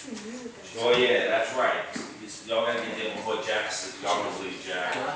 Oh, yeah, that's right. Y'all gotta get there before Jack's, y'all gonna leave Jack.